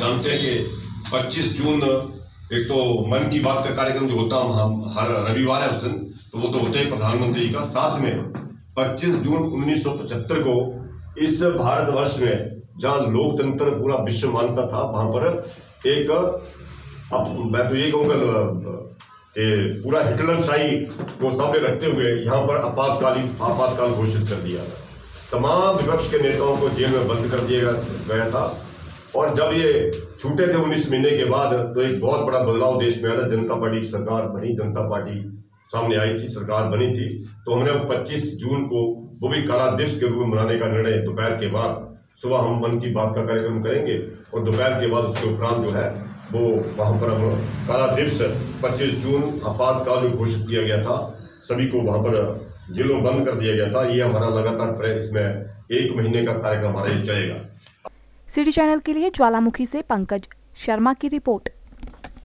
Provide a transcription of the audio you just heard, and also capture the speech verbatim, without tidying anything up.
जानते हैं कि पच्चीस जून एक तो मन की बात का कार्यक्रम जो होता हम हर रविवार है उस दिन, तो वो तो होते हैं प्रधानमंत्री का। साथ में पच्चीस जून उन्नीस सौ पचहत्तर को इस भारतवर्ष में जहाँ लोकतंत्र पूरा विश्व मानता था, वहां पर एक अब मैं तो ये कहूँगा कि पूरा हिटलरशाही को सामने रखते हुए यहाँ पर आपातकालीन आपातकाल घोषित कर दिया था। तमाम विपक्ष के नेताओं को जेल में बंद कर दिया गया था। और जब ये छूटे थे उन्नीस महीने के बाद, तो एक बहुत बड़ा बदलाव देश में आया था। जनता पार्टी की सरकार बनी, जनता पार्टी सामने आई थी, सरकार बनी थी। तो हमने पच्चीस जून को वो भी काला दिवस के रूप में मनाने का निर्णय, दोपहर के बाद सुबह हम मन की बात का कार्यक्रम करेंगे और दोपहर के बाद उसके उपरांत जो है वो वहाँ पर हम काला दिवस पच्चीस जून आपातकाल घोषित किया गया था। सभी को वहाँ पर जेलों बंद कर दिया गया था। ये हमारा लगातार इसमें एक महीने का कार्यक्रम हमारा ये चलेगा। सिटी चैनल के लिए ज्वालामुखी से पंकज शर्मा की रिपोर्ट।